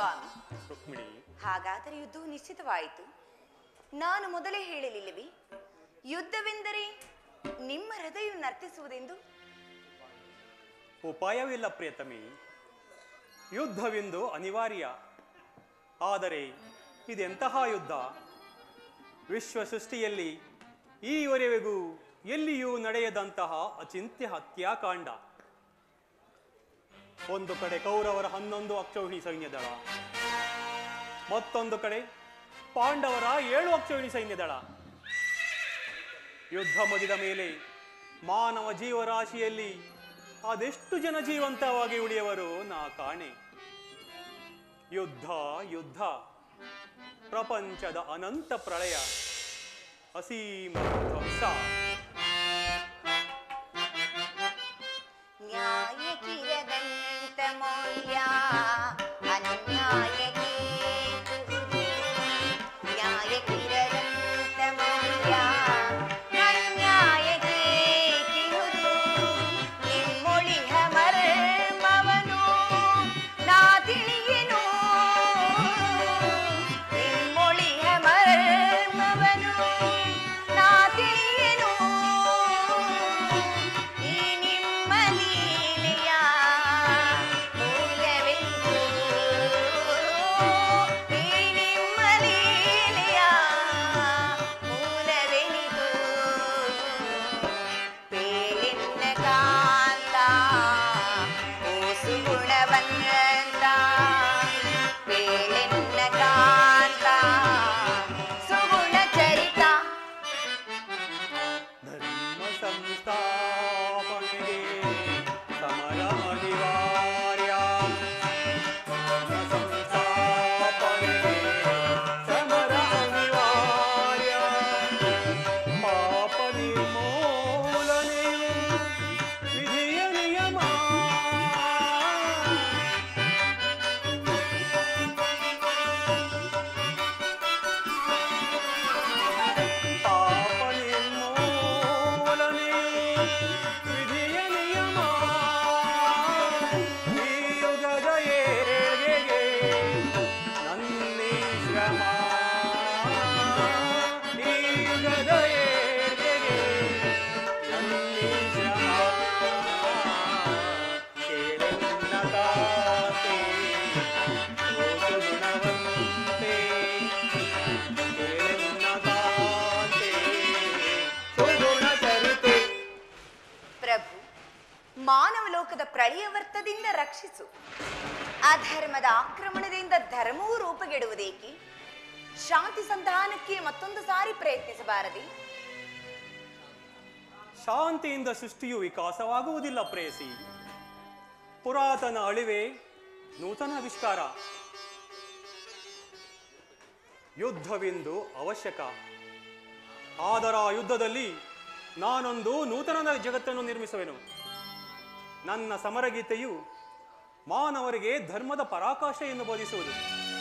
ಸ್ವಾಮಿ, ರುಕ್ಮಿಣಿ, ಹಾಗಾದರೆ ಯುದ್ಧವು ನಿಶ್ಚಿತವಾಯಿತು. ನಾನು ಮೊದಲೇ ಹೇಳಲಿಲ್ಲವೇ, ಯುದ್ಧವೆಂದರೆ ನಿಮ್ಮ ಹೃದಯ ನರ್ತಿಸುವುದೆಂದು? ಉಪಾಯವಿಲ್ಲ ಪ್ರಿಯತಮಿ, ಯುದ್ಧವೆಂದು ಅನಿವಾರ್ಯ. ಆದರೆ ಇದೆಂತಹ ಯುದ್ಧ? ವಿಶ್ವ ಸೃಷ್ಟಿಯಲ್ಲಿ ಈವರೆಗೂ ಎಲ್ಲಿಯೂ ನಡೆಯದಂತಹ ಅಚಿಂತ್ಯ ಹತ್ಯಾಕಾಂಡ. ಒಂದು ಕಡೆ ಕೌರವರ 11 ಅಕ್ಷೌಹಿಣಿ ಸೈನ್ಯದಳ, ಮತ್ತೊಂದು ಕಡೆ ಪಾಂಡವರ 7 ಅಕ್ಷೌಹಿಣಿ ಸೈನ್ಯದಳ. ಯುದ್ಧ ಮುಗಿದ ಮೇಲೆ ಮಾನವ ಜೀವರಾಶಿಯಲ್ಲಿ ಅದೆಷ್ಟು ಜನ ಜೀವಂತವಾಗಿ ಉಳಿಯುವರು ನಾ ಕಾಣೆ. ಯುದ್ಧ ಯುದ್ಧ, ಪ್ರಪಂಚದ ಅನಂತ ಪ್ರಳಯ, ಅಸೀಮ ಧ್ವಂಸ. ನ್ಯಾಯಕ್ಕಿರದಂತ ಮೌಲ್ಯ ಅನ್ಯಾಯಕ್ಕೆ, ನ್ಯಾಯಕ್ಕಿರದಂತ ಮೌಲ್ಯ ಅನ್ಯಾಯಕ್ಕೆ ಕಿಹುದು. ನಿಮ್ಮೊಳಿಹ ಮರ್ಮವನು ನಾ ತಿಳಿಯೆನು, ನಿಮ್ಮೊಳಿಹ ಮರ್ಮವನು ನಾ ತಿಳಿಯೆನು. ಈ ನಿಮ್ಮ ಲೀಲೆಯ ಮೂಲವೆಂದು, ಈ ನಿಮ್ಮ ಲೀಲೆಯ ಮೂಲವೆನಿದು. ಪೇಲಿನ ಕಾಂತ ಓಸು ಗುಣವಂತ, ಪೇಲಿನ ಕಾಂತ ಸುಗುಣ ಚರಿತ. ಧರ್ಮ ಸಂಸ್ಥಾಪನೆಗೆ ಸಮರ ಅನಿವಾರ್ಯ, ಧರ್ಮ ಸಂಸ್ಥಾಪನೆಗೆ ಸಮರ ಅನಿವಾರ್ಯ. ಪಾಪ ನಿರ್ಮೂಲನೆಯು ವಿಧಿಯ ನಿಯಮ. ಪಾಪ ನಿರ್ಮೂಲನೆಯು ವಿಧಿಯ ನಿಯಮ. ಈ ಯುಗದ ಏಳಿಗೆಗೆ ನನ್ನೇ ಶ್ರಮ, ಈ ಯುಗದ ಏಳಿಗೆಗೆ ನನ್ನೇ ಶ್ರಮ. ಕೇಳೆನ್ನ ಕಾಂತೆ ಓಸು ಗುಣವಂತೆ, ಕೇಳೆನ್ನ ಕಾಂತೆ ಸುಗುಣ ಚರಿತೆ. ಪ್ರಭು, ಮಾನವ ಲೋಕದ ಪ್ರಳಯವರ್ತದಿಂದ ರಕ್ಷಿಸು. ಅಧರ್ಮದ ಆಕ್ರಮಣದಿಂದ ಧರ್ಮವೂ ರೂಪುಗೆಡುವುದೇಕೆ? ಶಾಂತಿ ಸಂಧಾನಕ್ಕೆ ಮತ್ತೊಂದು ಸಾರಿ ಪ್ರಯತ್ನಿಸಬಾರದೆ? ಶಾಂತಿಯಿಂದ ಸೃಷ್ಟಿಯು ವಿಕಾಸವಾಗುವುದಿಲ್ಲ ಪ್ರೇಯಸಿ. ಪುರಾತನ ಅಳಿವೆ ನೂತನ ಆವಿಷ್ಕಾರ. ಯುದ್ಧವೆಂದು ಅವಶ್ಯಕ. ಆದರ ಯುದ್ಧದಲ್ಲಿ ನಾನೊಂದು ನೂತನದ ಜಗತ್ತನ್ನು ನಿರ್ಮಿಸುವೆನು. ನನ್ನ ಸಮರಗೀತೆಯು ಮಾನವರಿಗೆ ಧರ್ಮದ ಪರಾಕಾಷ್ಠೆಯನ್ನು ಬೋಧಿಸುವುದು.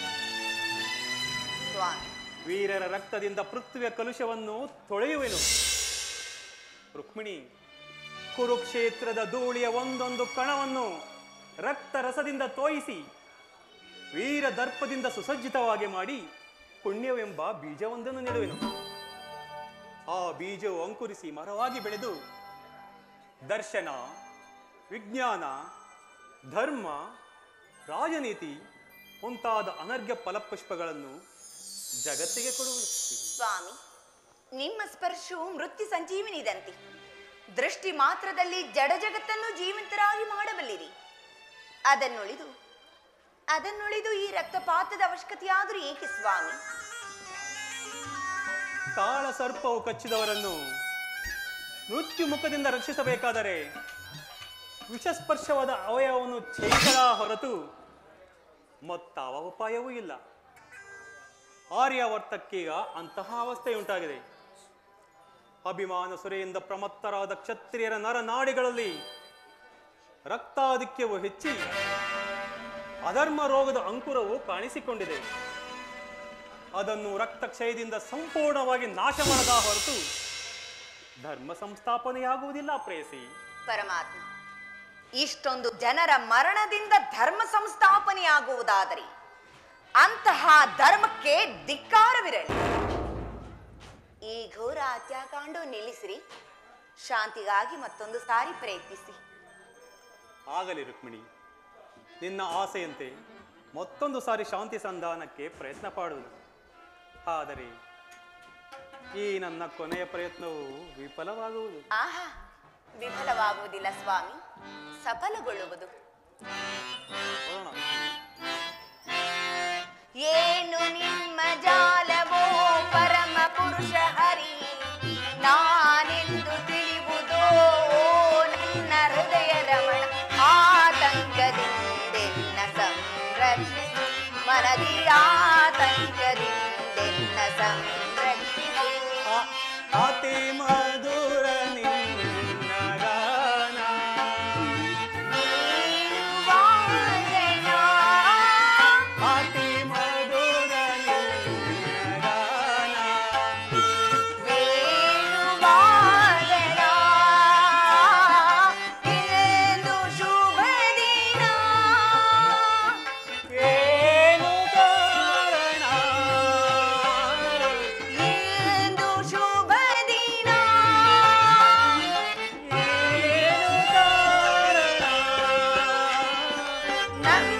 ಸ್ವಾಮಿ, ವೀರರ ರಕ್ತದಿಂದ ಪೃಥ್ವಿಯ ಕಲುಷವನ್ನು ತೊಳೆಯುವೆನು. ರುಕ್ಮಿಣಿ, ಕುರುಕ್ಷೇತ್ರದ ಧೂಳಿಯ ಒಂದೊಂದು ಕಣವನ್ನು ರಕ್ತರಸದಿಂದ ತೋಯಿಸಿ ವೀರ ದರ್ಪದಿಂದ ಸುಸಜ್ಜಿತವಾಗಿ ಮಾಡಿ ಪುಣ್ಯವೆಂಬ ಬೀಜವೊಂದನ್ನು ನೆಡುವೆನು. ಆ ಬೀಜವು ಅಂಕುರಿಸಿ ಮರವಾಗಿ ಬೆಳೆದು ದರ್ಶನ, ವಿಜ್ಞಾನ, ಧರ್ಮ, ರಾಜನೀತಿ ಮುಂತಾದ ಅನರ್ಘ್ಯ ಫಲಪುಷ್ಪಗಳನ್ನು ಜಗತ್ತಿಗೆ ಕೊಡುವುದು. ಸ್ವಾಮಿ, ನಿಮ್ಮ ಸ್ಪರ್ಶವು ಮೃತ್ಯು ಸಂಜೀವಿನಿದಂತೆ. ದೃಷ್ಟಿ ಮಾತ್ರದಲ್ಲಿ ಜಡ ಜಗತ್ತನ್ನು ಜೀವಂತರಾಗಿ ಮಾಡಬಲ್ಲಿರಿ. ಅದನ್ನುಳಿದು ಈ ರಕ್ತಪಾತದ ಅವಶ್ಯಕತೆಯಾದರೂ ಏಕೆ ಸ್ವಾಮಿ? ಕಾಳ ಸರ್ಪವು ಕಚ್ಚಿದವರನ್ನು ಮೃತ್ಯು ಮುಖದಿಂದ ರಕ್ಷಿಸಬೇಕಾದರೆ ವಿಷಸ್ಪರ್ಶವಾದ ಅವಯವವನ್ನು ಛೇದಿಸದ ಹೊರತು ಮತ್ತಾವ ಉಪಾಯವೂ ಇಲ್ಲ. ಆರ್ಯಾವರ್ತಕ್ಕೀಗ ಅಂತಹ ಅವಸ್ಥೆಯುಂಟಾಗಿದೆ. ಅಭಿಮಾನ ಸುರೆಯಿಂದ ಪ್ರಮತ್ತರಾದ ಕ್ಷತ್ರಿಯರ ನರನಾಡಿಗಳಲ್ಲಿ ರಕ್ತಾಧಿಕ್ಯವು ಹೆಚ್ಚಿ ಅಧರ್ಮ ರೋಗದ ಅಂಕುರವು ಕಾಣಿಸಿಕೊಂಡಿದೆ. ಅದನ್ನು ರಕ್ತಕ್ಷಯದಿಂದ ಸಂಪೂರ್ಣವಾಗಿ ನಾಶ ಮಾಡದ ಹೊರತು ಧರ್ಮ ಸಂಸ್ಥಾಪನೆಯಾಗುವುದಿಲ್ಲ ಪ್ರೇಯಸಿ. ಪರಮಾತ್ಮ, ಇಷ್ಟೊಂದು ಜನರ ಮರಣದಿಂದ ಧರ್ಮ ಸಂಸ್ಥಾಪನೆಯಾಗುವುದಾದರೆ ಅಂತಹ ಧರ್ಮಕ್ಕೆ ಧಿಕ್ಕಾರವಿರಲಿ. ಈ ಘೋರ ಹತ್ಯಾಕಾಂಡ ನಿಲ್ಲಿಸಿರಿ. ಶಾಂತಿಗಾಗಿ ಮತ್ತೊಂದು ಸಾರಿ ಪ್ರಯತ್ನಿಸಿ. ಆಗಲಿ ರುಕ್ಮಿಣಿ, ನಿನ್ನ ಆಸೆಯಂತೆ ಮತ್ತೊಂದು ಸಾರಿ ಶಾಂತಿ ಸಂಧಾನಕ್ಕೆ ಪ್ರಯತ್ನ ಪಡುವುದು. ಆದರೆ ಈ ನನ್ನ ಕೊನೆಯ ಪ್ರಯತ್ನವು ವಿಫಲವಾಗುವುದು. ಆಹಾ, ವಿಫಲವಾಗುವುದಿಲ್ಲ ಸ್ವಾಮಿ, ಸಫಲಗೊಳ್ಳುವುದು. ಏನು ನಿಮ್ಮ ಜಾಲವೋ ಪರಮ ಪುರುಷ ಹರಿ, ನಾನೆಂದು ತಿಳಿಯುವುದೋ ನನ್ನ ಹೃದಯ ರಮಣ. ಆತಂಕದಿಂದೆನ್ನ ಸಂರಕ್ಷಿಸು, ಮನದಿ ಆತಂಕದಿಂದೆನ್ನ ಸಂರಕ್ಷಿಸು. ಅತಿ ಮಧುರ ನಿನ್ನ ಗಾನ, ಅತಿ ಮಧುರ ನಿನ್ನ ಗಾನ, ವೇಣುವಾದನ ಇಂದು ಶುಭ ದಿನ. ಏನು ಕಾರಣ ಇಂದು ಶುಭ ದಿನ. ಏನು ಕಾರಣ ನಮ್ಮ